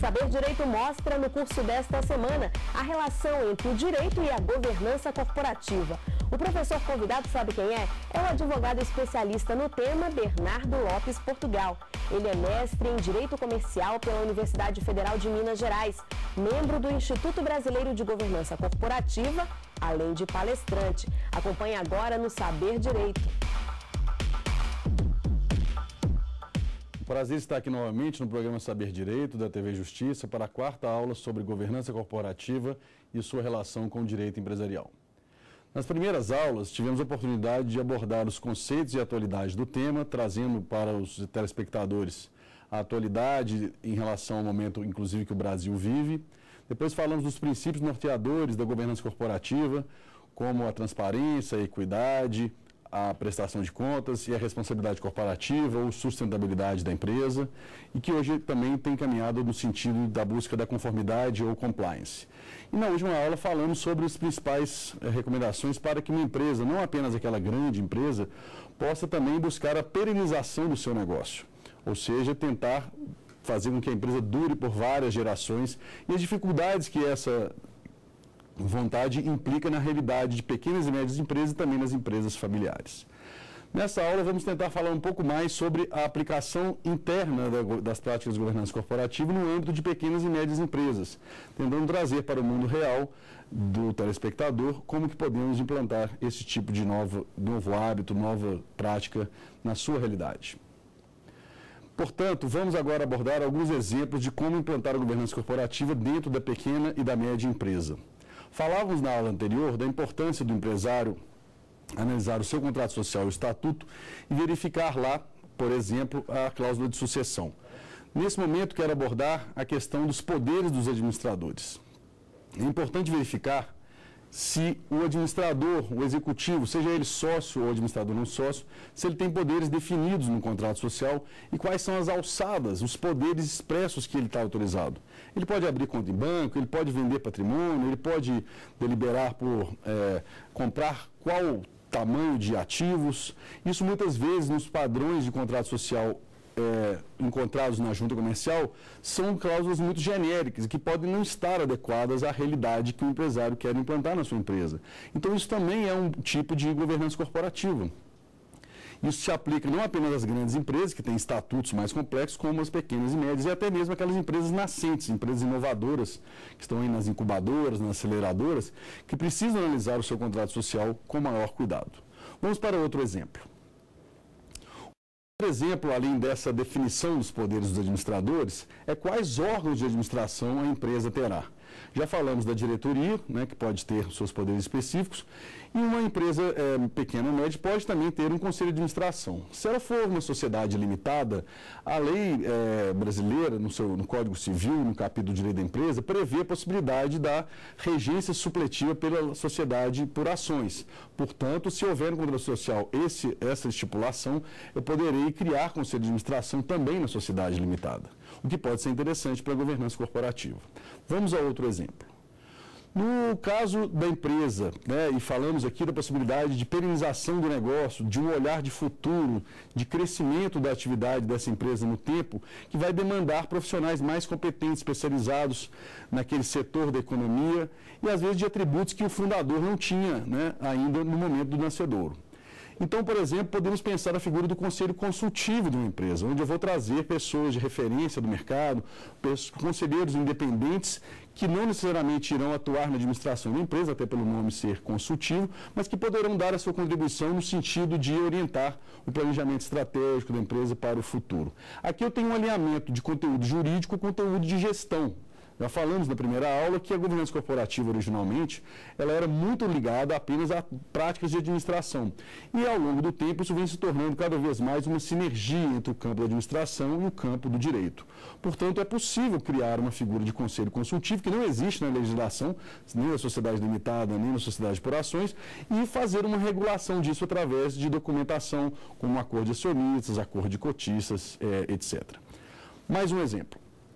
Saber Direito mostra no curso desta semana a relação entre o direito e a governança corporativa. O professor convidado sabe quem é? É o advogado especialista no tema, Bernardo Lopes Portugal. Ele é mestre em Direito Comercial pela Universidade Federal de Minas Gerais, membro do Instituto Brasileiro de Governança Corporativa, além de palestrante. Acompanhe agora no Saber Direito. Prazer estar aqui novamente no programa Saber Direito da TV Justiça para a quarta aula sobre governança corporativa e sua relação com o direito empresarial. Nas primeiras aulas, tivemos a oportunidade de abordar os conceitos e atualidade do tema, trazendo para os telespectadores a atualidade em relação ao momento, inclusive, que o Brasil vive. Depois falamos dos princípios norteadores da governança corporativa, como a transparência, a equidade, a prestação de contas e a responsabilidade corporativa ou sustentabilidade da empresa, e que hoje também tem caminhado no sentido da busca da conformidade ou compliance. E na última aula falamos sobre as principais recomendações para que uma empresa, não apenas aquela grande empresa, possa também buscar a perenização do seu negócio, ou seja, tentar fazer com que a empresa dure por várias gerações e as dificuldades que essa vontade implica na realidade de pequenas e médias empresas e também nas empresas familiares. Nessa aula vamos tentar falar um pouco mais sobre a aplicação interna das práticas de governança corporativa no âmbito de pequenas e médias empresas, tentando trazer para o mundo real do telespectador como que podemos implantar esse tipo de novo hábito, nova prática na sua realidade. Portanto, vamos agora abordar alguns exemplos de como implantar a governança corporativa dentro da pequena e da média empresa. Falávamos na aula anterior da importância do empresário analisar o seu contrato social e o estatuto e verificar lá, por exemplo, a cláusula de sucessão. Nesse momento, quero abordar a questão dos poderes dos administradores. É importante verificar se o administrador, o executivo, seja ele sócio ou administrador não sócio, se ele tem poderes definidos no contrato social e quais são as alçadas, os poderes expressos que ele está autorizado. Ele pode abrir conta em banco, ele pode vender patrimônio, ele pode deliberar por comprar qual tamanho de ativos. Isso muitas vezes nos padrões de contrato social encontrados na junta comercial são cláusulas muito genéricas que podem não estar adequadas à realidade que o empresário quer implantar na sua empresa. Então isso também é um tipo de governança corporativa. Isso se aplica não apenas às grandes empresas, que têm estatutos mais complexos, como às pequenas e médias, e até mesmo aquelas empresas nascentes, empresas inovadoras, que estão aí nas incubadoras, nas aceleradoras, que precisam analisar o seu contrato social com maior cuidado. Vamos para outro exemplo. Outro exemplo, além dessa definição dos poderes dos administradores, é quais órgãos de administração a empresa terá. Já falamos da diretoria, que pode ter seus poderes específicos, e uma empresa pequena ou média pode também ter um conselho de administração. Se ela for uma sociedade limitada, a lei brasileira, no Código Civil, no capítulo de Direito da Empresa, prevê a possibilidade da regência supletiva pela sociedade por ações. Portanto, se houver no contrato social essa estipulação, eu poderei criar conselho de administração também na sociedade limitada, o que pode ser interessante para a governança corporativa. Vamos a outro exemplo. No caso da empresa, e falamos aqui da possibilidade de perenização do negócio, de um olhar de futuro, de crescimento da atividade dessa empresa no tempo, que vai demandar profissionais mais competentes, especializados naquele setor da economia e, às vezes, de atributos que o fundador não tinha ainda no momento do nascedouro. Então, por exemplo, podemos pensar a figura do conselho consultivo de uma empresa, onde eu vou trazer pessoas de referência do mercado, conselheiros independentes que não necessariamente irão atuar na administração da empresa, até pelo nome ser consultivo, mas que poderão dar a sua contribuição no sentido de orientar o planejamento estratégico da empresa para o futuro. Aqui eu tenho um alinhamento de conteúdo jurídico com conteúdo de gestão. Já falamos na primeira aula que a governança corporativa, originalmente, ela era muito ligada apenas a práticas de administração. E, ao longo do tempo, isso vem se tornando cada vez mais uma sinergia entre o campo da administração e o campo do direito. Portanto, é possível criar uma figura de conselho consultivo, que não existe na legislação, nem na sociedade limitada, nem na sociedade por ações, e fazer uma regulação disso através de documentação, como acordo de acionistas, acordo de cotistas, etc. Mais um exemplo.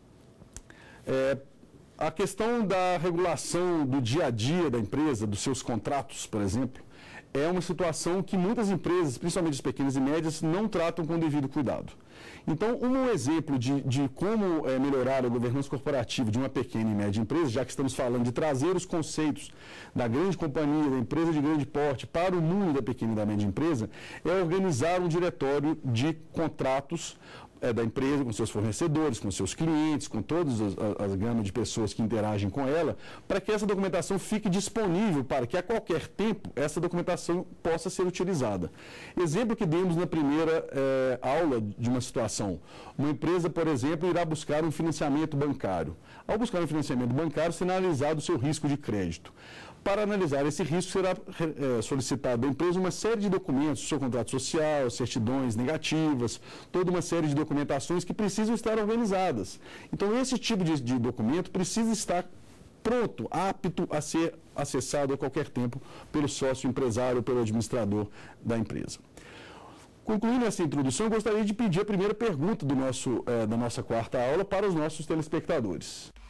A questão da regulação do dia a dia da empresa, dos seus contratos, por exemplo, é uma situação que muitas empresas, principalmente as pequenas e médias, não tratam com o devido cuidado. Então, um exemplo de como melhorar a governança corporativa de uma pequena e média empresa, já que estamos falando de trazer os conceitos da grande companhia, da empresa de grande porte para o mundo da pequena e da média empresa, é organizar um diretório de contratos da empresa, com seus fornecedores, com seus clientes, com toda a gama de pessoas que interagem com ela, para que essa documentação fique disponível para que a qualquer tempo essa documentação possa ser utilizada. Exemplo que demos na primeira aula de uma situação. Uma empresa, por exemplo, irá buscar um financiamento bancário. Ao buscar um financiamento bancário, será analisado o seu risco de crédito. Para analisar esse risco, será solicitado da empresa uma série de documentos, seu contrato social, certidões negativas, toda uma série de documentações que precisam estar organizadas. Então, esse tipo de documento precisa estar pronto, apto a ser acessado a qualquer tempo pelo sócio empresário ou pelo administrador da empresa. Concluindo essa introdução, eu gostaria de pedir a primeira pergunta da nossa quarta aula para os nossos telespectadores.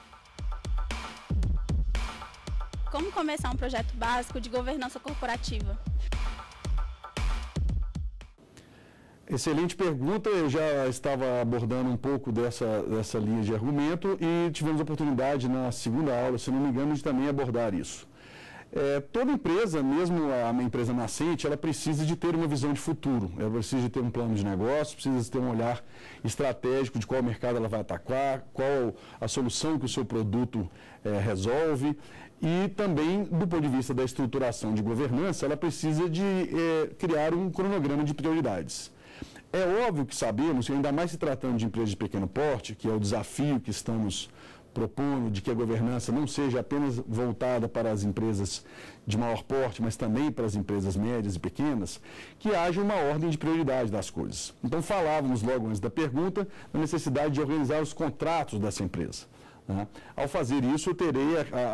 Como começar um projeto básico de governança corporativa? Excelente pergunta, eu já estava abordando um pouco dessa linha de argumento e tivemos a oportunidade na segunda aula, se não me engano, de também abordar isso. Toda empresa, mesmo a empresa nascente, ela precisa de ter uma visão de futuro, ela precisa de ter um plano de negócio, precisa de ter um olhar estratégico de qual mercado ela vai atacar, qual a solução que o seu produto resolve. E também, do ponto de vista da estruturação de governança, ela precisa de criar um cronograma de prioridades. É óbvio que sabemos, ainda mais se tratando de empresas de pequeno porte, que é o desafio que estamos propondo, de que a governança não seja apenas voltada para as empresas de maior porte, mas também para as empresas médias e pequenas, que haja uma ordem de prioridade das coisas. Então, falávamos logo antes da pergunta da necessidade de organizar os contratos dessa empresa. Ao fazer isso, eu terei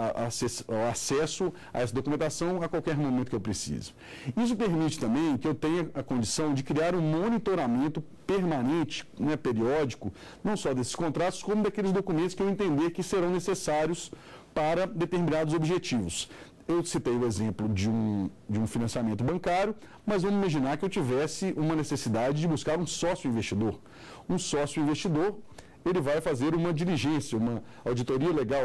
acesso a essa documentação a qualquer momento que eu preciso. Isso permite também que eu tenha a condição de criar um monitoramento permanente, periódico, não só desses contratos, como daqueles documentos que eu entender que serão necessários para determinados objetivos. Eu citei o exemplo de um financiamento bancário, mas vamos imaginar que eu tivesse uma necessidade de buscar um sócio investidor. Um sócio investidor, ele vai fazer uma diligência, uma auditoria legal.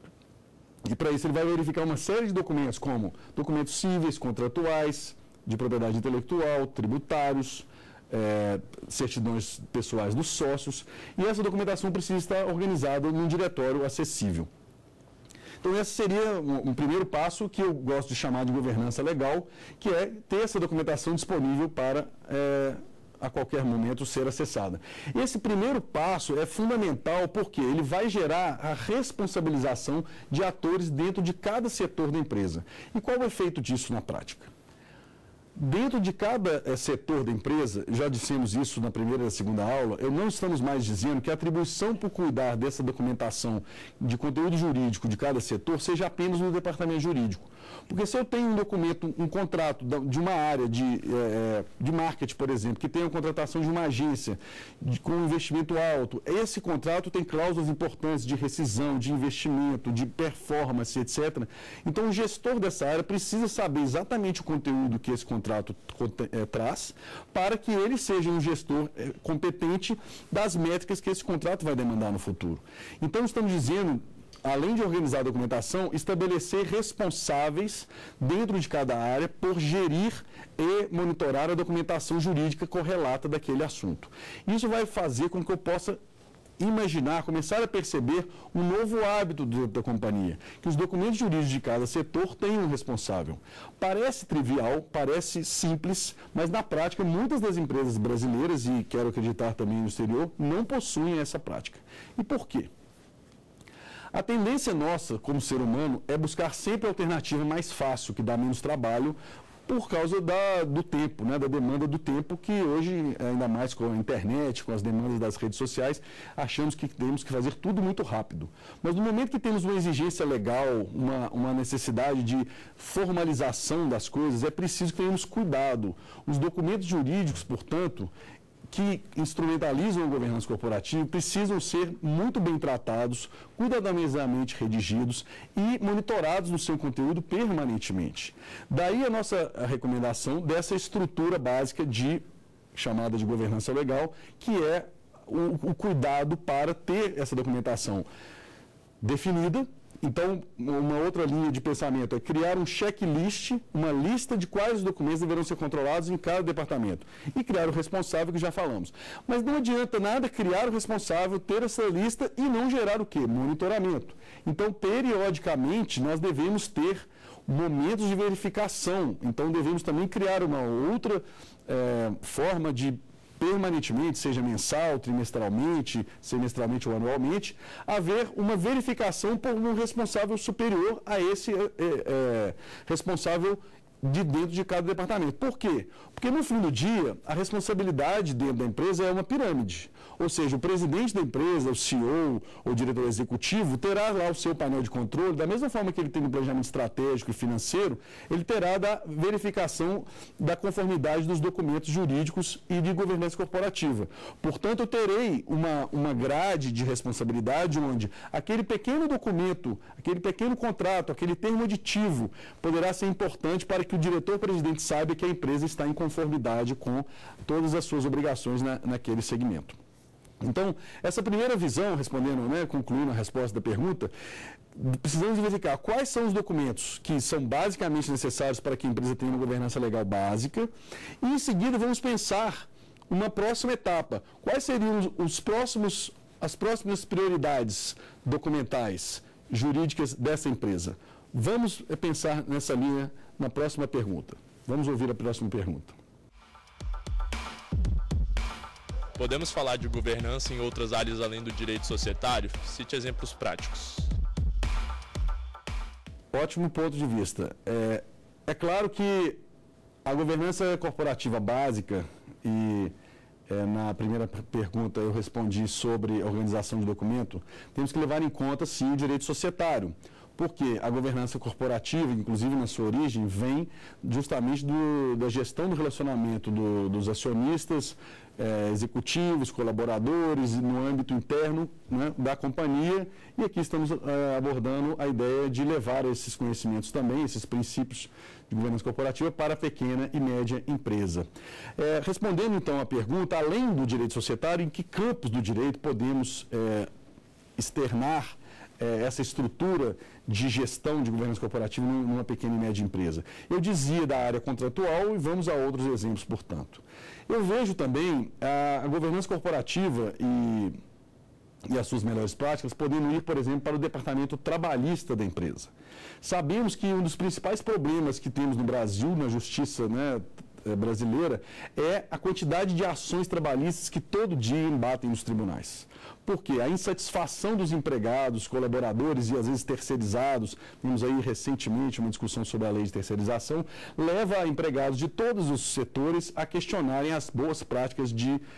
E para isso ele vai verificar uma série de documentos, como documentos cíveis, contratuais, de propriedade intelectual, tributários, certidões pessoais dos sócios. E essa documentação precisa estar organizada num diretório acessível. Então, esse seria um primeiro passo que eu gosto de chamar de governança legal, que é ter essa documentação disponível para a qualquer momento ser acessada. Esse primeiro passo é fundamental porque ele vai gerar a responsabilização de atores dentro de cada setor da empresa. E qual é o efeito disso na prática? Dentro de cada setor da empresa, já dissemos isso na primeira e na segunda aula, não estamos mais dizendo que a atribuição por cuidar dessa documentação de conteúdo jurídico de cada setor seja apenas no departamento jurídico. Porque se eu tenho um documento, um contrato de uma área de marketing, por exemplo, que tem a contratação de uma agência com um investimento alto, esse contrato tem cláusulas importantes de rescisão, de investimento, de performance, etc. Então, o gestor dessa área precisa saber exatamente o conteúdo que esse contrato traz, para que ele seja um gestor competente das métricas que esse contrato vai demandar no futuro. Então, estamos dizendo, além de organizar a documentação, estabelecer responsáveis dentro de cada área por gerir e monitorar a documentação jurídica correlata daquele assunto. Isso vai fazer com que eu possa imaginar, começar a perceber um novo hábito da companhia, que os documentos jurídicos de cada setor têm um responsável. Parece trivial, parece simples, mas na prática muitas das empresas brasileiras, e quero acreditar também no exterior, não possuem essa prática. E por quê? A tendência nossa, como ser humano, é buscar sempre a alternativa mais fácil, que dá menos trabalho, por causa do tempo, da demanda do tempo, que hoje, ainda mais com a internet, com as demandas das redes sociais, achamos que temos que fazer tudo muito rápido. Mas no momento que temos uma exigência legal, uma necessidade de formalização das coisas, é preciso que tenhamos cuidado. Os documentos jurídicos, portanto, que instrumentalizam a governança corporativa precisam ser muito bem tratados, cuidadosamente redigidos e monitorados no seu conteúdo permanentemente. Daí a nossa recomendação dessa estrutura básica chamada de governança legal, que é o cuidado para ter essa documentação definida. Então, uma outra linha de pensamento é criar um checklist, uma lista de quais documentos deverão ser controlados em cada departamento. E criar o responsável, que já falamos. Mas não adianta nada criar o responsável, ter essa lista e não gerar o quê? Monitoramento. Então, periodicamente, nós devemos ter momentos de verificação. Então, devemos também criar uma outra forma de permanentemente, seja mensal, trimestralmente, semestralmente ou anualmente, haver uma verificação por um responsável superior a esse responsável de dentro de cada departamento. Por quê? Porque no fim do dia, a responsabilidade dentro da empresa é uma pirâmide. Ou seja, o presidente da empresa, o CEO ou diretor executivo, terá lá o seu painel de controle, da mesma forma que ele tem no planejamento estratégico e financeiro, ele terá da verificação da conformidade dos documentos jurídicos e de governança corporativa. Portanto, eu terei uma grade de responsabilidade onde aquele pequeno documento, aquele pequeno contrato, aquele termo aditivo poderá ser importante para que o diretor-presidente saiba que a empresa está em conformidade com todas as suas obrigações naquele segmento. Então, essa primeira visão, respondendo, concluindo a resposta da pergunta, precisamos verificar quais são os documentos que são basicamente necessários para que a empresa tenha uma governança legal básica e, em seguida, vamos pensar uma próxima etapa. Quais seriam as próximas prioridades documentais, jurídicas dessa empresa? Vamos pensar nessa linha na próxima pergunta. Vamos ouvir a próxima pergunta. Podemos falar de governança em outras áreas além do direito societário? Cite exemplos práticos. Ótimo ponto de vista. É claro que a governança corporativa básica, e na primeira pergunta eu respondi sobre a organização de documento, temos que levar em conta, sim, o direito societário. Porque a governança corporativa, inclusive na sua origem, vem justamente da gestão do relacionamento dos acionistas, executivos, colaboradores, no âmbito interno da companhia. E aqui estamos abordando a ideia de levar esses conhecimentos também, esses princípios de governança corporativa para a pequena e média empresa. Respondendo então à pergunta, além do direito societário, em que campos do direito podemos externar essa estrutura de gestão de governança corporativa numa pequena e média empresa? Eu dizia da área contratual e vamos a outros exemplos, portanto. Eu vejo também a governança corporativa e as suas melhores práticas podendo ir, por exemplo, para o departamento trabalhista da empresa. Sabemos que um dos principais problemas que temos no Brasil, na justiça brasileira, é a quantidade de ações trabalhistas que todo dia embatem nos tribunais. Porque a insatisfação dos empregados, colaboradores e às vezes terceirizados, temos aí recentemente uma discussão sobre a lei de terceirização, leva empregados de todos os setores a questionarem as boas práticas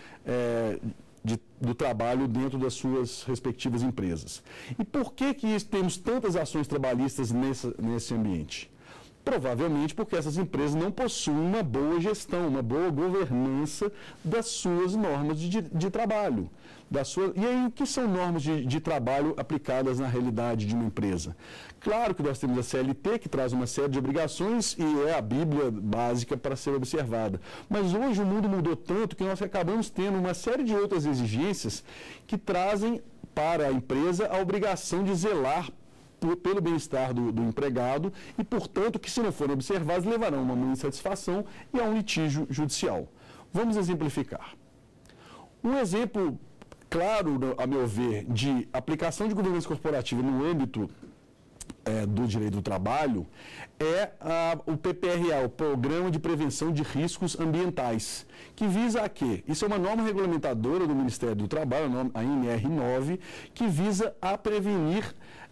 do trabalho dentro das suas respectivas empresas. E por que temos tantas ações trabalhistas nesse ambiente? Provavelmente porque essas empresas não possuem uma boa gestão, uma boa governança das suas normas de trabalho. E aí, o que são normas de trabalho aplicadas na realidade de uma empresa? Claro que nós temos a CLT, que traz uma série de obrigações e é a Bíblia básica para ser observada. Mas hoje o mundo mudou tanto que nós acabamos tendo uma série de outras exigências que trazem para a empresa a obrigação de zelar pelo bem-estar do empregado e, portanto, que se não forem observados, levarão a uma insatisfação e a um litígio judicial. Vamos exemplificar. Um exemplo claro, a meu ver, de aplicação de governança corporativa no âmbito do direito do trabalho é o PPRA, o Programa de Prevenção de Riscos Ambientais, que visa a quê? Isso é uma norma regulamentadora do Ministério do Trabalho, a NR9, que visa a prevenir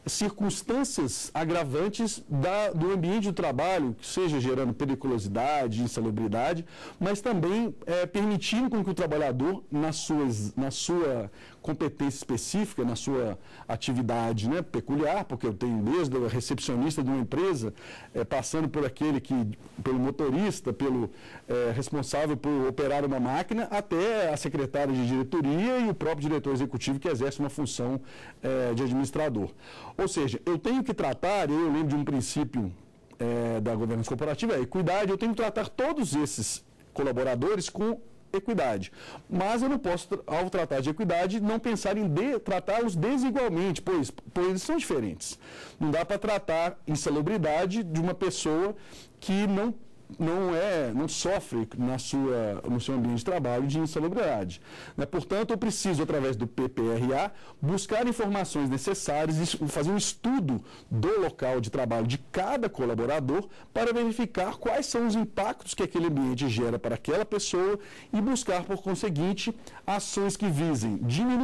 circunstâncias agravantes do ambiente de trabalho, que seja gerando periculosidade, insalubridade, mas também permitindo com que o trabalhador, na sua competência específica, na sua atividade, né, peculiar, porque eu tenho desde o recepcionista de uma empresa, passando por pelo motorista, pelo responsável por operar uma máquina, até a secretária de diretoria e o próprio diretor executivo que exerce uma função de administrador. Ou seja, eu tenho que tratar, eu lembro de um princípio da governança corporativa, equidade, eu tenho que tratar todos esses colaboradores com equidade. Mas eu não posso, ao tratar de equidade, não pensar em tratá-los desigualmente, pois eles são diferentes. Não dá para tratar insalubridade de uma pessoa que não sofre no seu ambiente de trabalho de insalubridade. Portanto, eu preciso, através do PPRA, buscar informações necessárias e fazer um estudo do local de trabalho de cada colaborador para verificar quais são os impactos que aquele ambiente gera para aquela pessoa e buscar, por conseguinte, ações que visem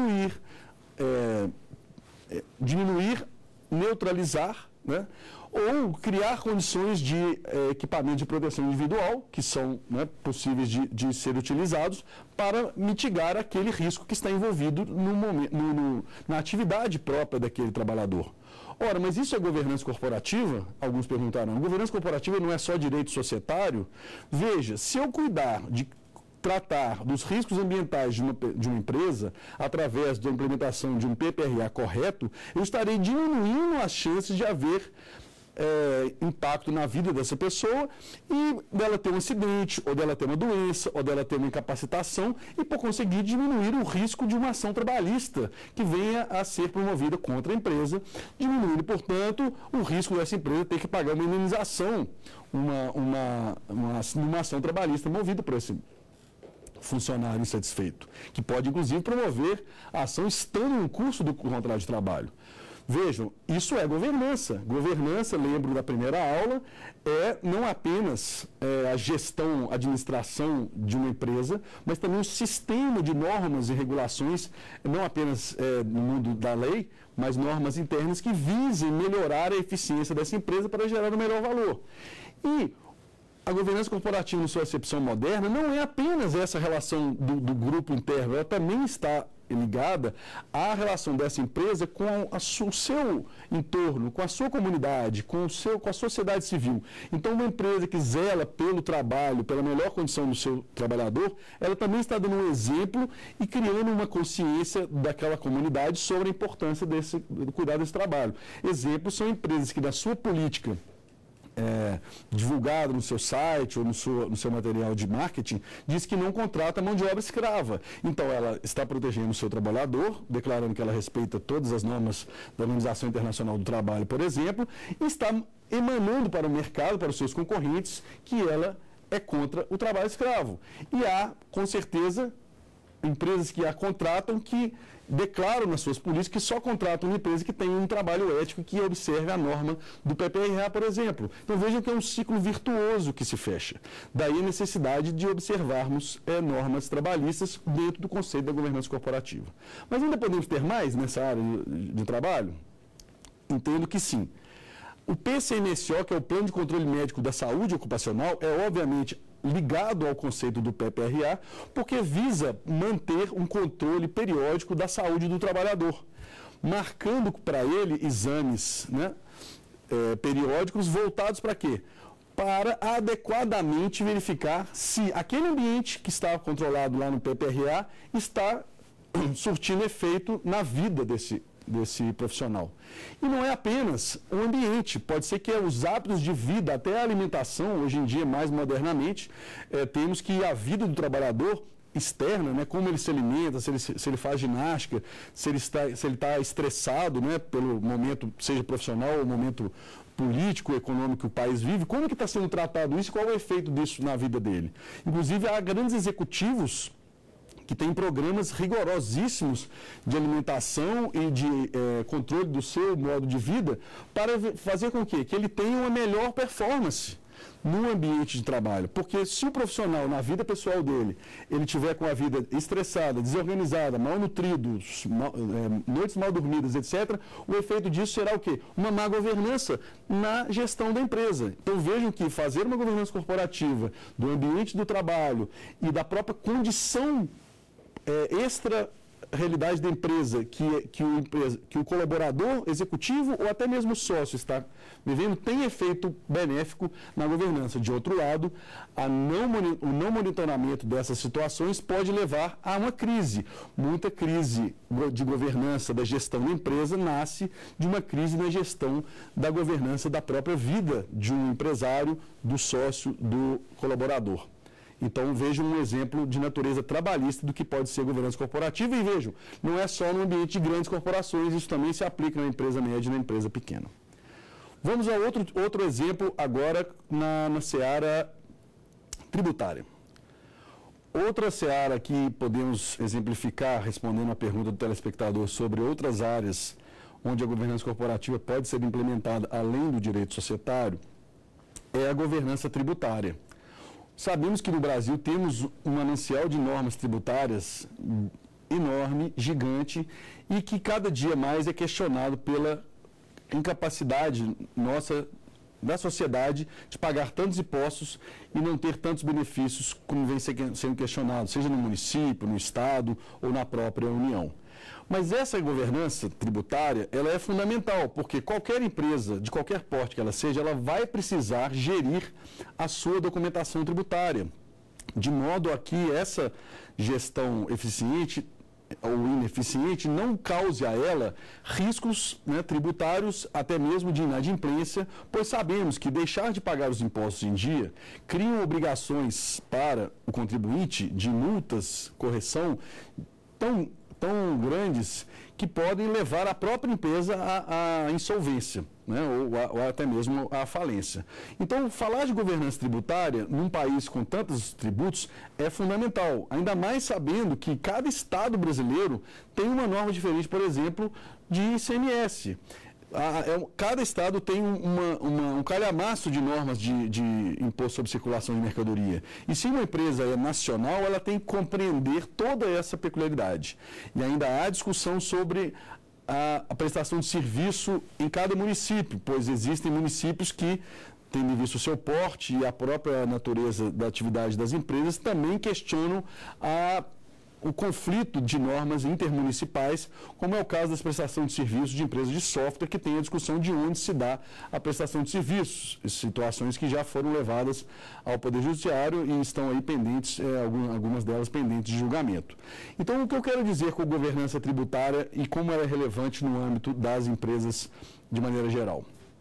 diminuir, neutralizar, né, ou criar condições de equipamento de proteção individual, que são, né, possíveis de ser utilizados para mitigar aquele risco que está envolvido na atividade própria daquele trabalhador. Ora, mas isso é governança corporativa? Alguns perguntaram. Governança corporativa não é só direito societário? Veja, se eu cuidar de tratar dos riscos ambientais de uma empresa através da implementação de um PPRA correto, eu estarei diminuindo as chances de haver impacto na vida dessa pessoa e dela ter um acidente, ou dela ter uma doença, ou dela ter uma incapacitação e, por conseguir, diminuir o risco de uma ação trabalhista que venha a ser promovida contra a empresa, diminuindo, portanto, o risco dessa empresa ter que pagar uma indenização, uma ação trabalhista movida por esse funcionário insatisfeito, que pode, inclusive, promover a ação estando no curso do contrato de trabalho. Vejam, isso é governança. Governança, lembro da primeira aula, é não apenas a gestão, administração de uma empresa, mas também um sistema de normas e regulações, não apenas no mundo da lei, mas normas internas que visem melhorar a eficiência dessa empresa para gerar o melhor valor. E a governança corporativa, em sua acepção moderna, não é apenas essa relação do grupo interno, ela também está ligada à relação dessa empresa com o seu entorno, com a sua comunidade, com a sociedade civil. Então, uma empresa que zela pelo trabalho, pela melhor condição do seu trabalhador, ela também está dando um exemplo e criando uma consciência daquela comunidade sobre a importância do cuidar desse trabalho. Exemplos são empresas que, na sua política divulgado no seu site ou no seu material de marketing, diz que não contrata mão de obra escrava. Então, ela está protegendo o seu trabalhador, declarando que ela respeita todas as normas da Organização Internacional do Trabalho, por exemplo, e está emanando para o mercado, para os seus concorrentes, que ela é contra o trabalho escravo. E há, com certeza, empresas que a contratam que declaram nas suas políticas que só contratam uma empresa que tem um trabalho ético que observe a norma do PPRA, por exemplo. Então vejam que é um ciclo virtuoso que se fecha. Daí a necessidade de observarmos normas trabalhistas dentro do conceito da governança corporativa. Mas ainda podemos ter mais nessa área de trabalho? Entendo que sim. O PCMSO, que é o Plano de Controle Médico da Saúde Ocupacional, é obviamente ligado ao conceito do PPRA, porque visa manter um controle periódico da saúde do trabalhador, marcando para ele exames, né, periódicos voltados para quê? Para adequadamente verificar se aquele ambiente que está controlado lá no PPRA está surtindo efeito na vida desse profissional. E não é apenas o ambiente, pode ser que os hábitos de vida, até a alimentação, hoje em dia, mais modernamente, temos que a vida do trabalhador externa, né, como ele se alimenta, se ele faz ginástica, se ele está estressado, né, pelo momento, seja profissional ou momento político, econômico que o país vive, como que está sendo tratado isso e qual é o efeito disso na vida dele. Inclusive, há grandes executivos que tem programas rigorosíssimos de alimentação e de controle do seu modo de vida para fazer com que ele tenha uma melhor performance. no ambiente de trabalho. Porque se o profissional, na vida pessoal dele, ele tiver com a vida estressada, desorganizada, mal nutrido, noites mal dormidas, etc., o efeito disso será o quê? Uma má governança na gestão da empresa. Então vejam que fazer uma governança corporativa do ambiente do trabalho e da própria condição extra-realidade da empresa que o colaborador executivo ou até mesmo o sócio está vivendo, tem efeito benéfico na governança. De outro lado, o não monitoramento dessas situações pode levar a uma crise. Muita crise de governança da gestão da empresa nasce de uma crise na gestão da governança da própria vida de um empresário, do sócio, do colaborador. Então, vejam um exemplo de natureza trabalhista do que pode ser governança corporativa e vejam, não é só no ambiente de grandes corporações, isso também se aplica na empresa média e na empresa pequena. Vamos a outro exemplo agora na seara tributária. Outra seara que podemos exemplificar, respondendo à pergunta do telespectador sobre outras áreas onde a governança corporativa pode ser implementada além do direito societário, é a governança tributária. Sabemos que no Brasil temos um manancial de normas tributárias enorme, gigante, e que cada dia mais é questionado pela incapacidade nossa, da sociedade, de pagar tantos impostos e não ter tantos benefícios como vem sendo questionado, seja no município, no Estado ou na própria União. Mas essa governança tributária, ela é fundamental, porque qualquer empresa, de qualquer porte que ela seja, ela vai precisar gerir a sua documentação tributária, de modo a que essa gestão eficiente ou ineficiente não cause a ela riscos tributários, até mesmo de inadimplência, pois sabemos que deixar de pagar os impostos em dia criam obrigações para o contribuinte de multas, correção, tão grandes que podem levar a própria empresa à insolvência, ou até mesmo à falência. Então, falar de governança tributária num país com tantos tributos é fundamental, ainda mais sabendo que cada estado brasileiro tem uma norma diferente, por exemplo, de ICMS. Cada estado tem um calhamaço de normas de imposto sobre circulação de mercadoria. E se uma empresa é nacional, ela tem que compreender toda essa peculiaridade. E ainda há discussão sobre a prestação de serviço em cada município, pois existem municípios que, tendo visto o seu porte e a própria natureza da atividade das empresas, também questionam o conflito de normas intermunicipais, como é o caso da prestação de serviços de empresas de software, que tem a discussão de onde se dá a prestação de serviços, situações que já foram levadas ao Poder Judiciário e estão aí pendentes, algumas delas pendentes de julgamento. Então, o que eu quero dizer com governança tributária e como ela é relevante no âmbito das empresas de maneira geral?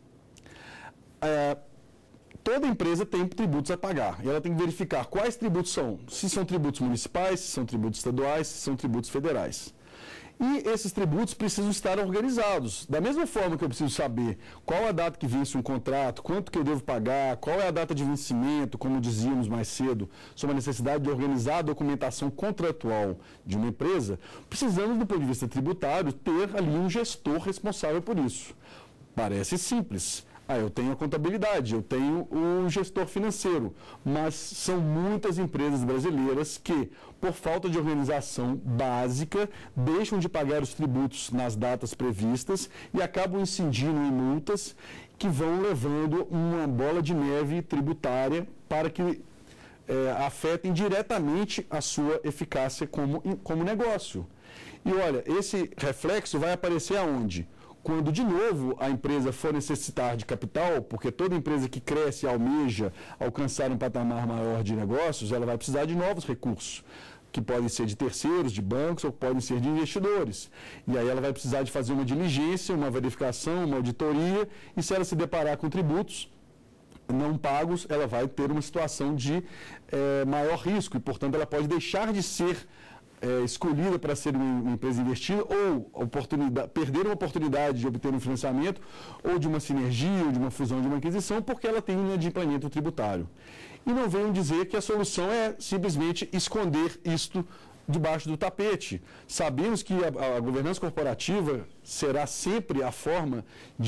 Toda empresa tem tributos a pagar e ela tem que verificar quais tributos são, se são tributos municipais, se são tributos estaduais, se são tributos federais. E esses tributos precisam estar organizados. Da mesma forma que eu preciso saber qual a data que vence um contrato, quanto que eu devo pagar, qual é a data de vencimento, como dizíamos mais cedo, sobre a necessidade de organizar a documentação contratual de uma empresa, precisamos, do ponto de vista tributário, ter ali um gestor responsável por isso. Parece simples. Eu tenho a contabilidade, eu tenho o gestor financeiro, mas são muitas empresas brasileiras que, por falta de organização básica, deixam de pagar os tributos nas datas previstas e acabam incidindo em multas que vão levando uma bola de neve tributária para que afetem diretamente a sua eficácia como negócio. E olha, esse reflexo vai aparecer aonde? Quando, de novo, a empresa for necessitar de capital, porque toda empresa que cresce e almeja alcançar um patamar maior de negócios, ela vai precisar de novos recursos, que podem ser de terceiros, de bancos, ou podem ser de investidores. E aí ela vai precisar de fazer uma diligência, uma verificação, uma auditoria, e se ela se deparar com tributos não pagos, ela vai ter uma situação de maior risco, e, portanto, ela pode deixar de ser escolhida para ser uma empresa investida ou perder uma oportunidade de obter um financiamento ou de uma sinergia ou de uma fusão, de uma aquisição, porque ela tem um inadimplemento tributário. E não venham dizer que a solução é simplesmente esconder isto debaixo do tapete. Sabemos que a governança corporativa será sempre a forma de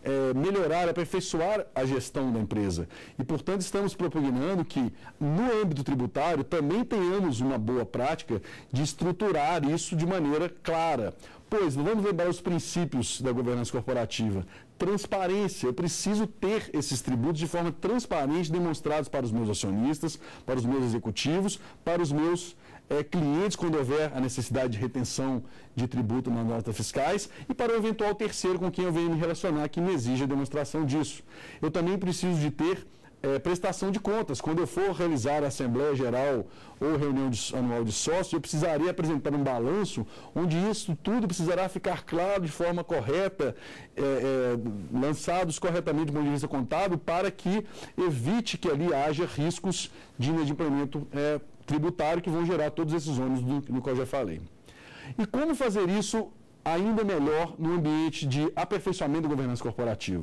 melhorar, aperfeiçoar a gestão da empresa. E, portanto, estamos propugnando que, no âmbito tributário, também tenhamos uma boa prática de estruturar isso de maneira clara. Pois, vamos lembrar os princípios da governança corporativa. Transparência, eu preciso ter esses tributos de forma transparente, demonstrados para os meus acionistas, para os meus executivos, para os meus clientes, quando houver a necessidade de retenção de tributo nas notas fiscais, e para o eventual terceiro com quem eu venho me relacionar, que me exige a demonstração disso. Eu também preciso de ter prestação de contas. Quando eu for realizar a Assembleia Geral ou reunião anual de sócios, eu precisaria apresentar um balanço onde isso tudo precisará ficar claro de forma correta, lançados corretamente do ponto de vista contábil, para que evite que ali haja riscos de inadimplemento tributário que vão gerar todos esses ônus do qual eu já falei. E como fazer isso ainda melhor no ambiente de aperfeiçoamento da governança corporativa?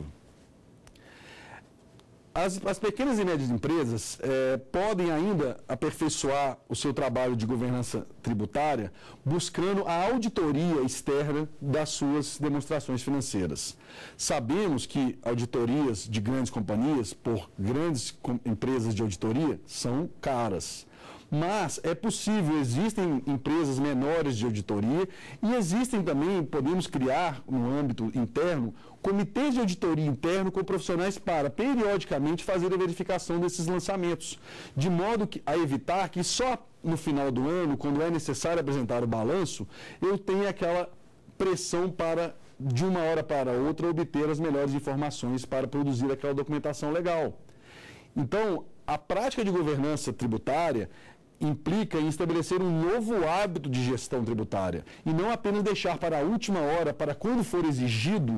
As pequenas e médias empresas podem ainda aperfeiçoar o seu trabalho de governança tributária buscando a auditoria externa das suas demonstrações financeiras. Sabemos que auditorias de grandes companhias, por grandes empresas de auditoria, são caras. Mas é possível, existem empresas menores de auditoria e existem também, podemos criar no âmbito interno, comitês de auditoria interno com profissionais para, periodicamente, fazer a verificação desses lançamentos, de modo a evitar que só no final do ano, quando é necessário apresentar o balanço, eu tenha aquela pressão para, de uma hora para outra, obter as melhores informações para produzir aquela documentação legal. Então, a prática de governança tributária implica em estabelecer um novo hábito de gestão tributária e não apenas deixar para a última hora, para quando for exigido,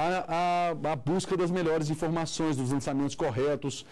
a busca das melhores informações, dos lançamentos corretos,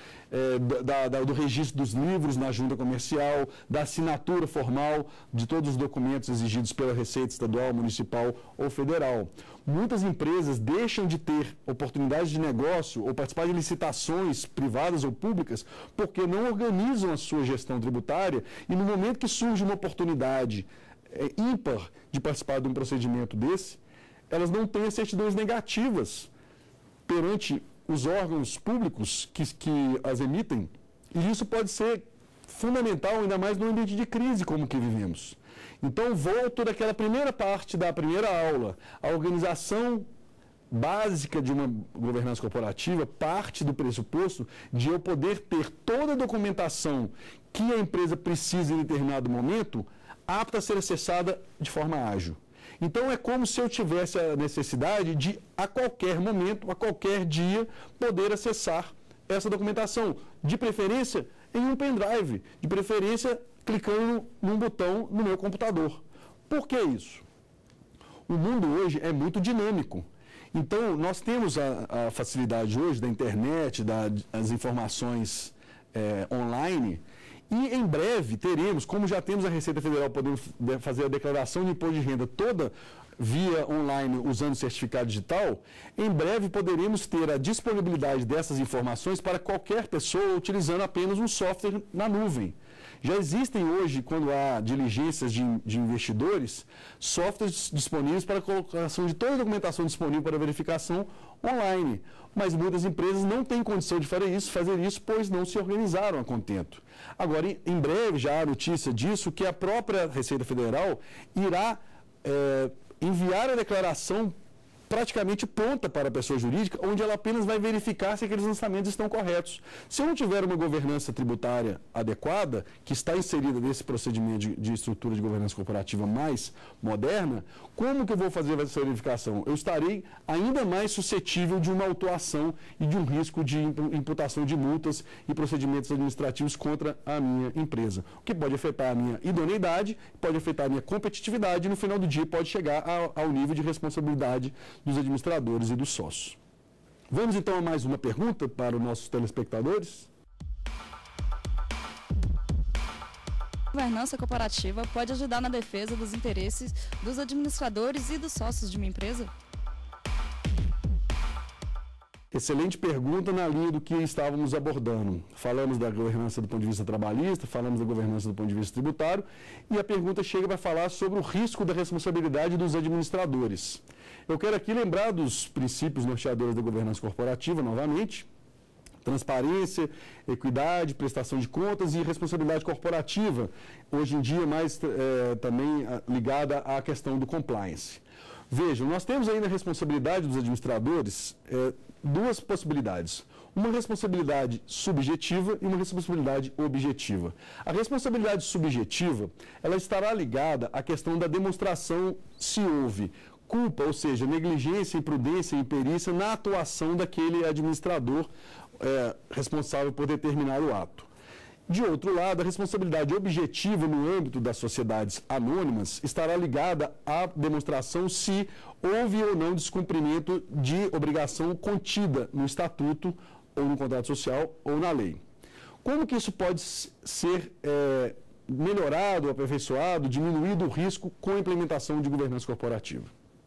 do registro dos livros na junta comercial, da assinatura formal de todos os documentos exigidos pela Receita Estadual, Municipal ou Federal. Muitas empresas deixam de ter oportunidades de negócio ou participar de licitações privadas ou públicas porque não organizam a sua gestão tributária e no momento que surge uma oportunidade ímpar de participar de um procedimento desse, elas não têm as certidões negativas perante os órgãos públicos que as emitem, e isso pode ser fundamental, ainda mais no ambiente de crise como que vivemos. Então, volto daquela primeira parte da primeira aula. A organização básica de uma governança corporativa parte do pressuposto de eu poder ter toda a documentação que a empresa precisa em determinado momento apta a ser acessada de forma ágil. Então, é como se eu tivesse a necessidade de, a qualquer momento, a qualquer dia, poder acessar essa documentação, de preferência em um pendrive, de preferência clicando num botão no meu computador. Por que isso? O mundo hoje é muito dinâmico. Então, nós temos a facilidade hoje da internet, das informações online, e em breve teremos, como já temos a Receita Federal podendo fazer a declaração de imposto de renda toda via online usando certificado digital, em breve poderemos ter a disponibilidade dessas informações para qualquer pessoa utilizando apenas um software na nuvem. Já existem hoje, quando há diligências de investidores, softwares disponíveis para a colocação de toda a documentação disponível para verificação online. Mas muitas empresas não têm condição de fazer isso, pois não se organizaram a contento. Agora, em breve, já há notícia disso, que a própria Receita Federal irá enviar a declaração praticamente pronta para a pessoa jurídica, onde ela apenas vai verificar se aqueles lançamentos estão corretos. Se eu não tiver uma governança tributária adequada, que está inserida nesse procedimento de estrutura de governança corporativa mais moderna, como que eu vou fazer essa verificação? Eu estarei ainda mais suscetível de uma autuação e de um risco de imputação de multas e procedimentos administrativos contra a minha empresa, o que pode afetar a minha idoneidade, pode afetar a minha competitividade e no final do dia pode chegar ao nível de responsabilidade dos administradores e dos sócios. Vamos então a mais uma pergunta para os nossos telespectadores. A governança corporativa pode ajudar na defesa dos interesses dos administradores e dos sócios de uma empresa? Excelente pergunta na linha do que estávamos abordando. Falamos da governança do ponto de vista trabalhista, falamos da governança do ponto de vista tributário, e a pergunta chega para falar sobre o risco da responsabilidade dos administradores. Eu quero aqui lembrar dos princípios norteadores da governança corporativa, novamente: transparência, equidade, prestação de contas e responsabilidade corporativa, hoje em dia mais também ligada à questão do compliance. Vejam, nós temos aí na responsabilidade dos administradores duas possibilidades: uma responsabilidade subjetiva e uma responsabilidade objetiva. A responsabilidade subjetiva, ela estará ligada à questão da demonstração se houve culpa, ou seja, negligência, imprudência e imperícia na atuação daquele administrador responsável por determinado ato. De outro lado, a responsabilidade objetiva no âmbito das sociedades anônimas estará ligada à demonstração se houve ou não descumprimento de obrigação contida no estatuto ou no contrato social ou na lei. Como que isso pode ser melhorado, aperfeiçoado, diminuído o risco com a implementação de governança corporativa?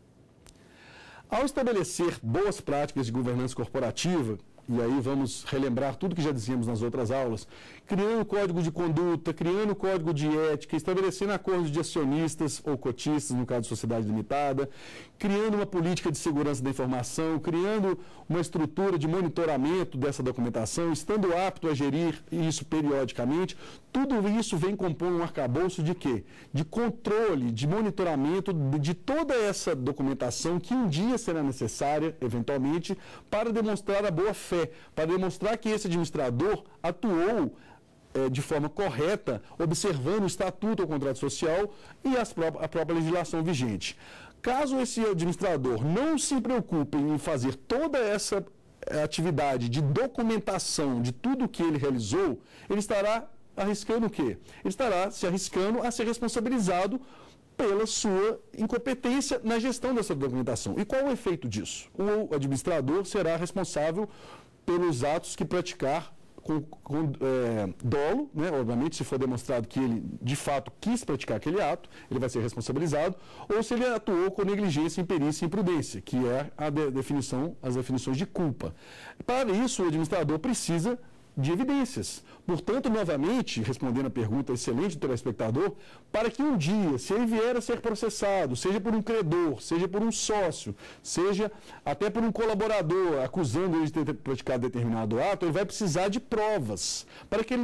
Ao estabelecer boas práticas de governança corporativa, e aí vamos relembrar tudo que já dizíamos nas outras aulas, criando código de conduta, criando código de ética, estabelecendo acordos de acionistas ou cotistas, no caso de sociedade limitada, criando uma política de segurança da informação, criando uma estrutura de monitoramento dessa documentação, estando apto a gerir isso periodicamente, tudo isso vem compor um arcabouço de quê? De controle, de monitoramento de toda essa documentação que um dia será necessária, eventualmente, para demonstrar a boa-fé, para demonstrar que esse administrador atuou de forma correta, observando o estatuto ou contrato social e a própria legislação vigente. Caso esse administrador não se preocupe em fazer toda essa atividade de documentação de tudo o que ele realizou, ele estará arriscando o quê? Ele estará se arriscando a ser responsabilizado pela sua incompetência na gestão dessa documentação. E qual o efeito disso? O administrador será responsável pelos atos que praticar com dolo, né? Obviamente, se for demonstrado que ele de fato quis praticar aquele ato, ele vai ser responsabilizado, ou se ele atuou com negligência, imperícia e imprudência, que é as definições de culpa. Para isso, o administrador precisa de evidências. Portanto, novamente, respondendo a pergunta excelente do telespectador, para que um dia, se ele vier a ser processado, seja por um credor, seja por um sócio, seja até por um colaborador, acusando ele de ter praticado determinado ato, ele vai precisar de provas, para que ele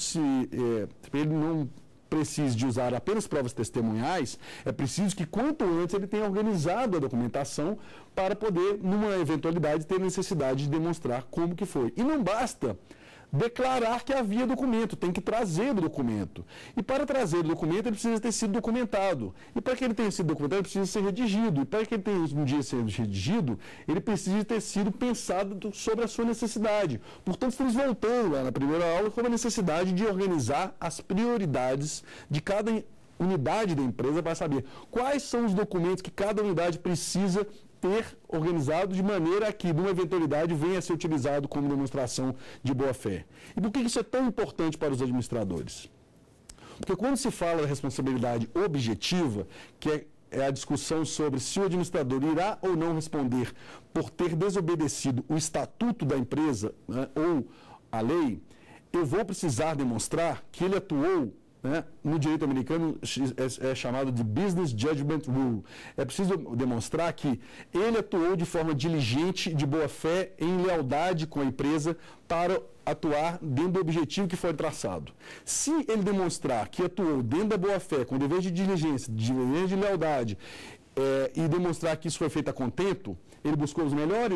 não precise de usar apenas provas testemunhais. É preciso que, quanto antes, ele tenha organizado a documentação para poder, numa eventualidade, ter necessidade de demonstrar como que foi. E não basta declarar que havia documento, tem que trazer o documento. E para trazer o documento, ele precisa ter sido documentado. E para que ele tenha sido documentado, ele precisa ser redigido. E para que ele tenha um dia sido redigido, ele precisa ter sido pensado sobre a sua necessidade. Portanto, estamos voltando lá na primeira aula com a necessidade de organizar as prioridades de cada unidade da empresa para saber quais são os documentos que cada unidade precisa ter organizado de maneira que, numa eventualidade, venha a ser utilizado como demonstração de boa-fé. E por que isso é tão importante para os administradores? Porque quando se fala da responsabilidade objetiva, que é a discussão sobre se o administrador irá ou não responder por ter desobedecido o estatuto da empresa, né, ou a lei, eu vou precisar demonstrar que ele atuou, né, no direito americano é chamado de Business Judgment Rule. É preciso demonstrar que ele atuou de forma diligente, de boa fé, em lealdade com a empresa para atuar dentro do objetivo que foi traçado. Se ele demonstrar que atuou dentro da boa fé, com dever de diligência, de dever de lealdade, e demonstrar que isso foi feito a contento, ele buscou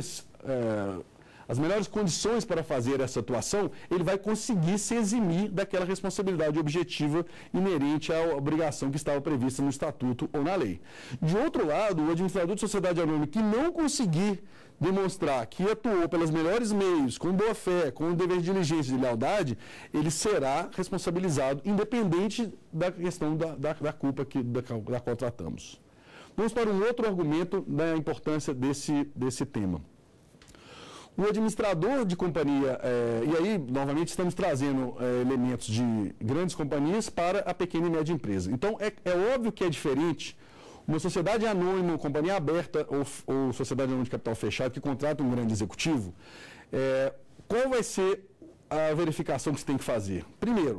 as melhores condições para fazer essa atuação, ele vai conseguir se eximir daquela responsabilidade objetiva inerente à obrigação que estava prevista no estatuto ou na lei. De outro lado, o administrador de sociedade anônima que não conseguir demonstrar que atuou pelos melhores meios, com boa fé, com dever de diligência e de lealdade, ele será responsabilizado, independente da questão da culpa da qual tratamos. Vamos para um outro argumento da importância desse tema. O administrador de companhia, e aí, novamente, estamos trazendo elementos de grandes companhias para a pequena e média empresa. Então, é óbvio que é diferente uma sociedade anônima, uma companhia aberta ou sociedade anônima de capital fechado que contrata um grande executivo. Qual vai ser a verificação que você tem que fazer? Primeiro,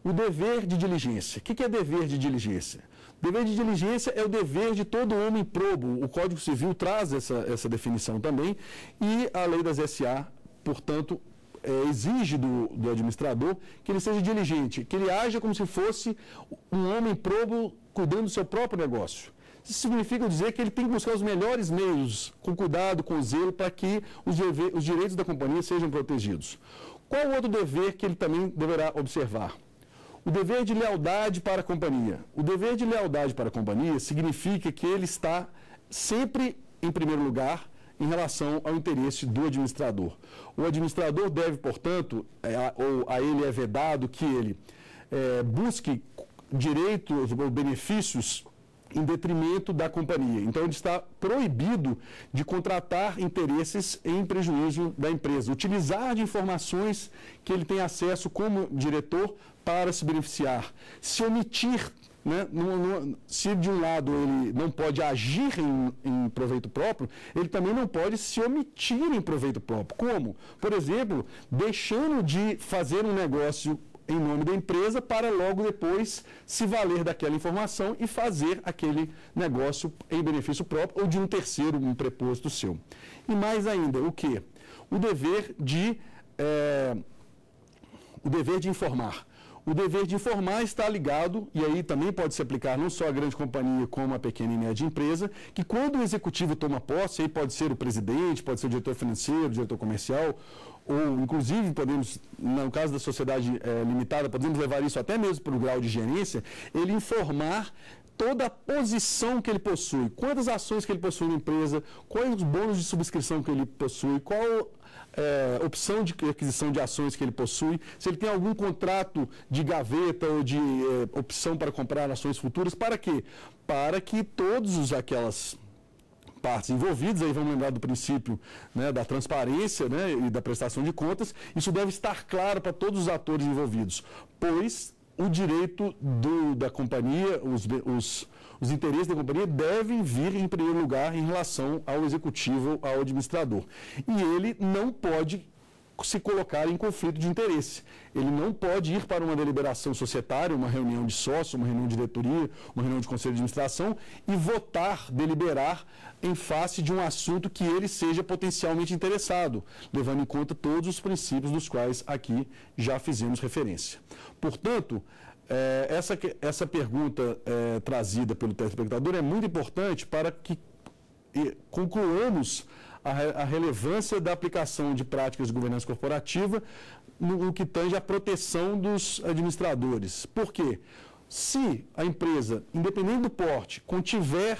o dever de diligência. O que é dever de diligência? Dever de diligência é o dever de todo homem probo. O Código Civil traz essa definição também e a lei das SA, portanto, exige do administrador que ele seja diligente, que ele haja como se fosse um homem probo cuidando do seu próprio negócio. Isso significa dizer que ele tem que buscar os melhores meios, com cuidado, com zelo, para que os direitos da companhia sejam protegidos. Qual o outro dever que ele também deverá observar? O dever de lealdade para a companhia. O dever de lealdade para a companhia significa que ele está sempre em primeiro lugar em relação ao interesse do administrador. O administrador deve, portanto, ou a ele é vedado que ele busque direitos ou benefícios em detrimento da companhia. Então, ele está proibido de contratar interesses em prejuízo da empresa, utilizar de informações que ele tem acesso como diretor para se beneficiar, se omitir, né, se de um lado ele não pode agir em proveito próprio, ele também não pode se omitir em proveito próprio. Como? Por exemplo, deixando de fazer um negócio em nome da empresa para logo depois se valer daquela informação e fazer aquele negócio em benefício próprio ou de um terceiro, um preposto seu. E mais ainda, o quê? O dever de informar. O dever de informar está ligado, e aí também pode se aplicar não só à grande companhia como à pequena e média empresa, que quando o executivo toma posse, aí pode ser o presidente, pode ser o diretor financeiro, o diretor comercial, ou inclusive podemos, no caso da sociedade limitada, podemos levar isso até mesmo para o grau de gerência, ele informar toda a posição que ele possui, quantas ações que ele possui na empresa, quais os bônus de subscrição que ele possui, qual opção de aquisição de ações que ele possui, se ele tem algum contrato de gaveta ou de opção para comprar ações futuras, para quê? Para que todas aquelas partes envolvidas, aí vamos lembrar do princípio, né, da transparência, né, e da prestação de contas, isso deve estar claro para todos os atores envolvidos, pois o direito da companhia, os interesses da companhia devem vir em primeiro lugar em relação ao executivo, ao administrador. E ele não pode se colocar em conflito de interesse. Ele não pode ir para uma deliberação societária, uma reunião de sócio, uma reunião de diretoria, uma reunião de conselho de administração e votar, deliberar em face de um assunto que ele seja potencialmente interessado, levando em conta todos os princípios dos quais aqui já fizemos referência. Portanto, essa pergunta trazida pelo telespectador é muito importante para que concluamos a relevância da aplicação de práticas de governança corporativa no que tange à proteção dos administradores. Por quê? Se a empresa, independente do porte, contiver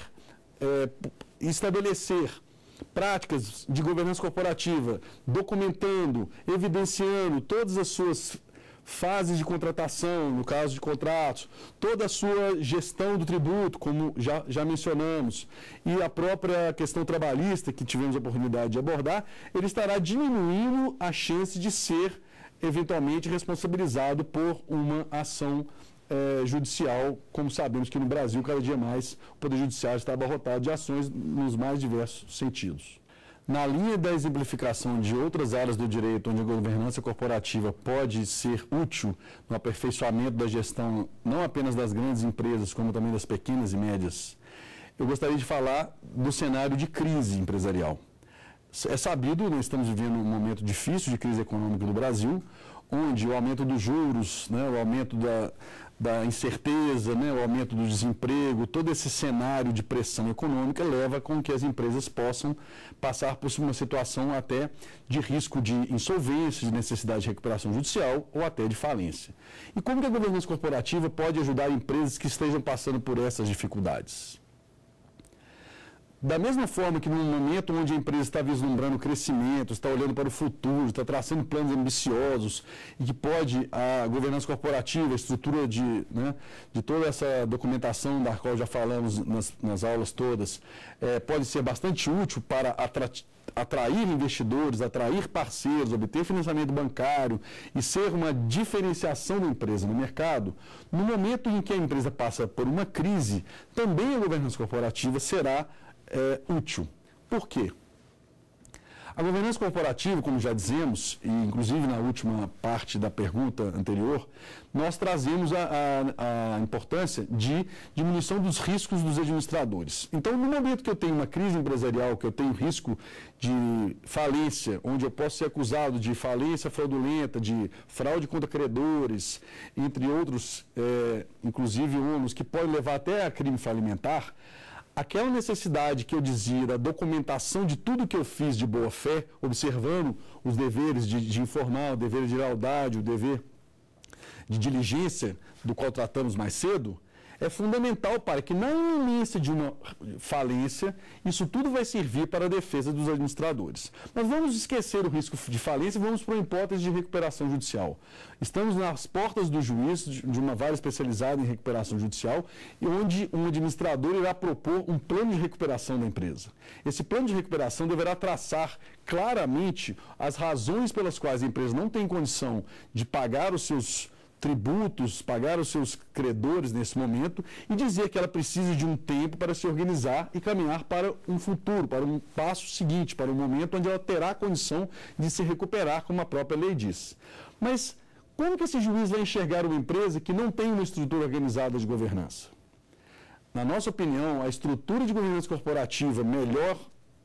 estabelecer práticas de governança corporativa, documentando, evidenciando todas as suas fases de contratação, no caso de contratos, toda a sua gestão do tributo, como já mencionamos, e a própria questão trabalhista, que tivemos a oportunidade de abordar, ele estará diminuindo a chance de ser eventualmente responsabilizado por uma ação judicial, como sabemos que no Brasil, cada dia mais, o Poder Judiciário está abarrotado de ações nos mais diversos sentidos. Na linha da exemplificação de outras áreas do direito onde a governança corporativa pode ser útil no aperfeiçoamento da gestão não apenas das grandes empresas, como também das pequenas e médias, eu gostaria de falar do cenário de crise empresarial. É sabido, nós estamos vivendo um momento difícil de crise econômica do Brasil, onde o aumento dos juros, né, o aumento da incerteza, né, o aumento do desemprego, todo esse cenário de pressão econômica leva com que as empresas possam passar por uma situação até de risco de insolvência, de necessidade de recuperação judicial ou até de falência. E como que a governança corporativa pode ajudar empresas que estejam passando por essas dificuldades? Da mesma forma que no momento onde a empresa está vislumbrando crescimento, está olhando para o futuro, está traçando planos ambiciosos e que pode a governança corporativa, a estrutura de toda essa documentação da qual já falamos nas aulas todas, pode ser bastante útil para atrair investidores, atrair parceiros, obter financiamento bancário e ser uma diferenciação da empresa no mercado, no momento em que a empresa passa por uma crise, também a governança corporativa será útil. Por quê? A governança corporativa, como já dizemos, e inclusive na última parte da pergunta anterior, nós trazemos a importância de diminuição dos riscos dos administradores. Então, no momento que eu tenho uma crise empresarial, que eu tenho risco de falência, onde eu posso ser acusado de falência fraudulenta, de fraude contra credores, entre outros, inclusive ônus, que pode levar até a crime falimentar, aquela necessidade que eu dizia da documentação de tudo que eu fiz de boa fé, observando os deveres de informar, o dever de lealdade, o dever de diligência do qual tratamos mais cedo, é fundamental para que na iminência de uma falência, isso tudo vai servir para a defesa dos administradores. Mas vamos esquecer o risco de falência e vamos para uma hipótese de recuperação judicial. Estamos nas portas do juiz, de uma vara especializada em recuperação judicial, e onde um administrador irá propor um plano de recuperação da empresa. Esse plano de recuperação deverá traçar claramente as razões pelas quais a empresa não tem condição de pagar os seus tributos, pagar os seus credores nesse momento e dizer que ela precisa de um tempo para se organizar e caminhar para um futuro, para um passo seguinte, para um momento onde ela terá a condição de se recuperar, como a própria lei diz. Mas como que esse juiz vai enxergar uma empresa que não tem uma estrutura organizada de governança? Na nossa opinião, a estrutura de governança corporativa melhor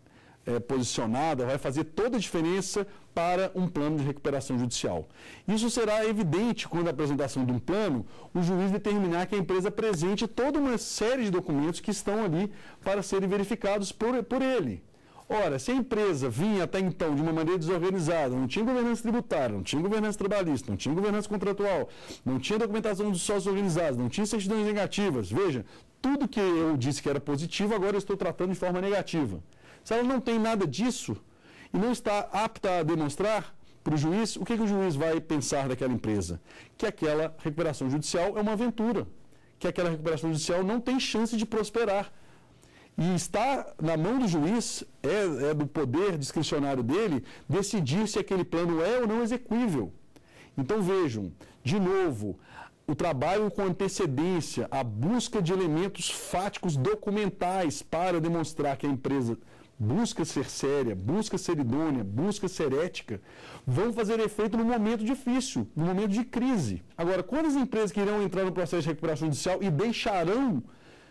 posicionada vai fazer toda a diferença para um plano de recuperação judicial. Isso será evidente quando a apresentação de um plano, o juiz determinar que a empresa apresente toda uma série de documentos que estão ali para serem verificados por ele. Ora, se a empresa vinha até então de uma maneira desorganizada, não tinha governança tributária, não tinha governança trabalhista, não tinha governança contratual, não tinha documentação dos sócios organizados, não tinha certidões negativas, veja, tudo que eu disse que era positivo, agora eu estou tratando de forma negativa. Se ela não tem nada disso e não está apta a demonstrar para o juiz, o que o juiz vai pensar daquela empresa? Que aquela recuperação judicial é uma aventura, que aquela recuperação judicial não tem chance de prosperar. E está na mão do juiz, é do poder discricionário dele, decidir se aquele plano é ou não exequível. Então vejam, de novo, o trabalho com antecedência, a busca de elementos fáticos documentais para demonstrar que a empresa busca ser séria, busca ser idônea, busca ser ética, vão fazer efeito no momento difícil, no momento de crise. Agora, quando as empresas que irão entrar no processo de recuperação judicial e deixarão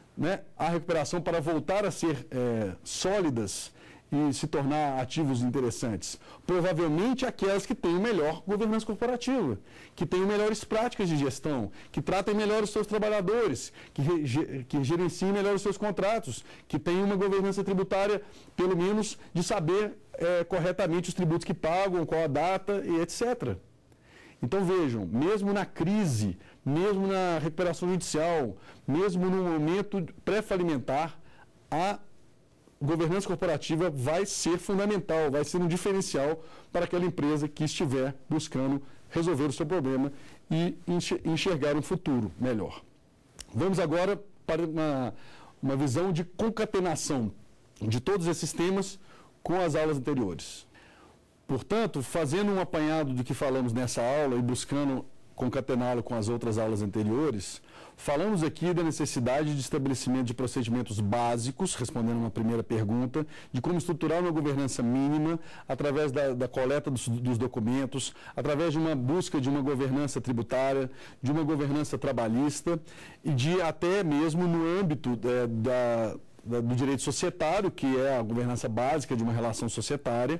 a recuperação para voltar a ser sólidas e se tornar ativos interessantes? Provavelmente aquelas que têm melhor governança corporativa, que têm melhores práticas de gestão, que tratem melhor os seus trabalhadores, que gerenciem melhor os seus contratos, que tenham uma governança tributária, pelo menos, de saber corretamente os tributos que pagam, qual a data e etc. Então vejam, mesmo na crise, mesmo na recuperação judicial, mesmo no momento pré-falimentar, a governança corporativa vai ser fundamental, vai ser um diferencial para aquela empresa que estiver buscando resolver o seu problema e enxergar um futuro melhor. Vamos agora para uma visão de concatenação de todos esses temas com as aulas anteriores. Portanto, fazendo um apanhado do que falamos nessa aula e buscando concatená-lo com as outras aulas anteriores, falamos aqui da necessidade de estabelecimento de procedimentos básicos, respondendo uma primeira pergunta, de como estruturar uma governança mínima através da coleta dos documentos, através de uma busca de uma governança tributária, de uma governança trabalhista e de até mesmo no âmbito do direito societário, que é a governança básica de uma relação societária,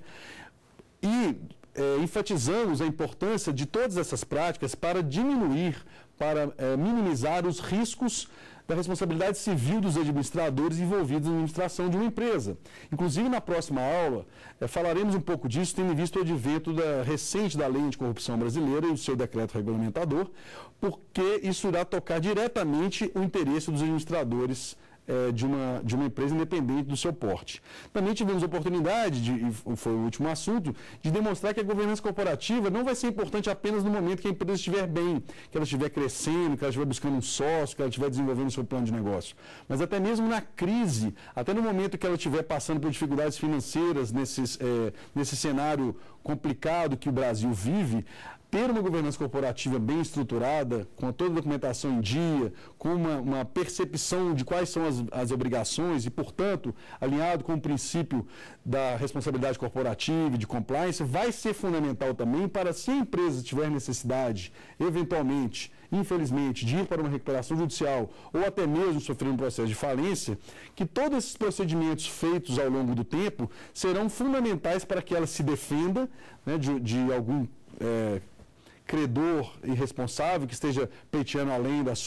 e enfatizamos a importância de todas essas práticas para diminuir, para minimizar os riscos da responsabilidade civil dos administradores envolvidos na administração de uma empresa. Inclusive, na próxima aula, falaremos um pouco disso, tendo visto o advento recente da Lei Anticorrupção Brasileira e o seu decreto regulamentador, porque isso irá tocar diretamente o interesse dos administradores de uma empresa independente do seu porte. Também tivemos a oportunidade, foi o último assunto, de demonstrar que a governança corporativa não vai ser importante apenas no momento que a empresa estiver bem, que ela estiver crescendo, que ela estiver buscando um sócio, que ela estiver desenvolvendo o seu plano de negócio. Mas até mesmo na crise, até no momento que ela estiver passando por dificuldades financeiras nesse cenário complicado que o Brasil vive, ter uma governança corporativa bem estruturada, com toda a documentação em dia, com uma percepção de quais são as obrigações e, portanto, alinhado com o princípio da responsabilidade corporativa e de compliance, vai ser fundamental também para, se a empresa tiver necessidade, eventualmente, infelizmente, de ir para uma recuperação judicial ou até mesmo sofrer um processo de falência, que todos esses procedimentos feitos ao longo do tempo serão fundamentais para que ela se defenda, né, de algum credor irresponsável que esteja pleiteando além dos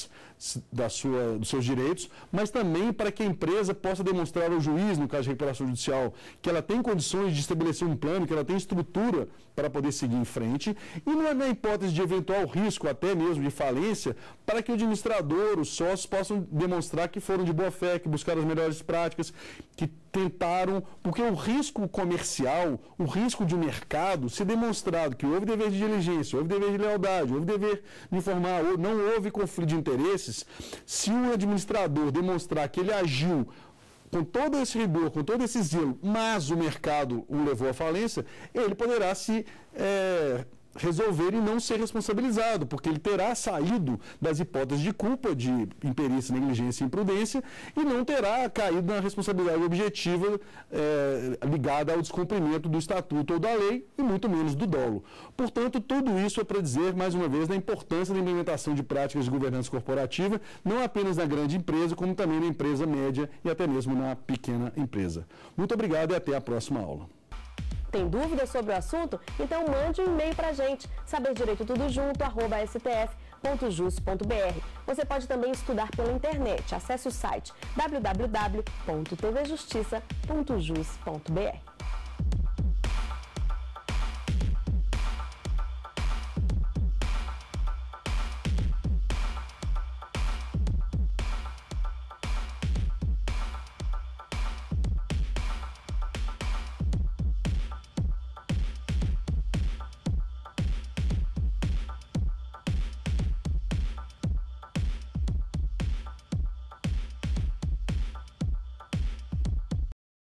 seus direitos, mas também para que a empresa possa demonstrar ao juiz, no caso de recuperação judicial, que ela tem condições de estabelecer um plano, que ela tem estrutura para poder seguir em frente, e não é na hipótese de eventual risco, até mesmo de falência, para que o administrador, os sócios possam demonstrar que foram de boa fé, que buscaram as melhores práticas, que tentaram, porque o risco comercial, o risco de mercado, se demonstrado que houve dever de diligência, houve dever de lealdade, houve dever de informar, ou não houve conflito de interesses, se o administrador demonstrar que ele agiu com todo esse rigor, com todo esse zelo, mas o mercado o levou à falência, ele poderá se resolver e não ser responsabilizado, porque ele terá saído das hipóteses de culpa, de imperícia, negligência e imprudência, e não terá caído na responsabilidade objetiva ligada ao descumprimento do estatuto ou da lei, e muito menos do dolo. Portanto, tudo isso é para dizer, mais uma vez, da importância da implementação de práticas de governança corporativa, não apenas na grande empresa, como também na empresa média e até mesmo na pequena empresa. Muito obrigado e até a próxima aula. Tem dúvidas sobre o assunto? Então mande um e-mail para a gente, saberdireitotudojunto@stf.jus.br. Você pode também estudar pela internet. Acesse o site www.tvjustiça.jus.br.